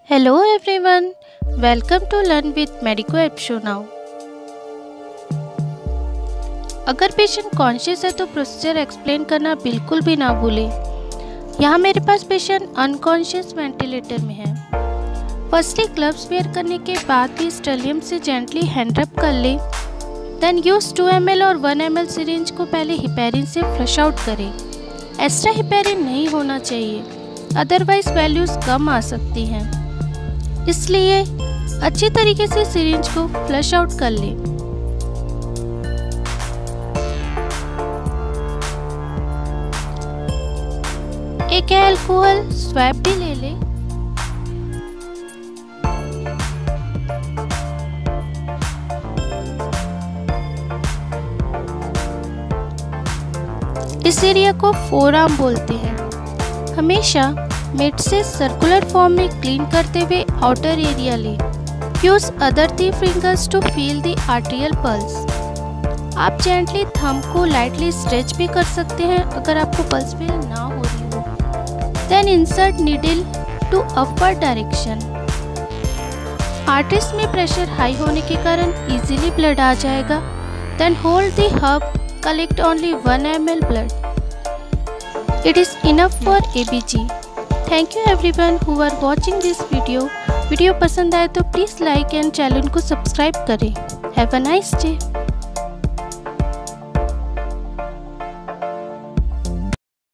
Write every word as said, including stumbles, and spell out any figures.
Hello everyone, welcome to Learn with Medico App Show now। अगर patient conscious है तो procedure explain करना बिल्कुल भी ना भूले। यहाँ मेरे पास पेशेंट अनकॉन्शियस वेंटिलेटर में है। फर्स्टली ग्लव्स वेयर करने के बाद भी स्टेलियम से जेंटली हैंड रब कर ले। Then use two M L और वन एम एल सिरिंज को पहले हिपेरिन से फ्लश आउट करें। एक्स्ट्रा हिपेरिन नहीं होना चाहिए, अदरवाइज वैल्यूज कम आ सकती हैं, इसलिए अच्छी तरीके से सिरिंज को फ्लश आउट कर लें। एक अल्कोहल स्वैप भी ले लें। इस एरिया को फोरआर्म बोलते हैं। हमेशा मिड से सर्कुलर फॉर्म में क्लीन करते हुए आउटर एरिया लें। Use other three fingers to feel the arterial pulse. आप जेंटली थंब को लाइटली स्ट्रेच भी कर सकते हैं अगर आपको पल्स फील ना हो रही हो। Then insert needle to upward direction. Arteries में प्रेशर हाई होने के कारण इजीली ब्लड आ जाएगा। Then hold the hub, collect only one M L blood. It is enough for A B G. Thank you everyone who are watching this video. Video पसंद आए तो please like and channel को subscribe करें। Have a nice day.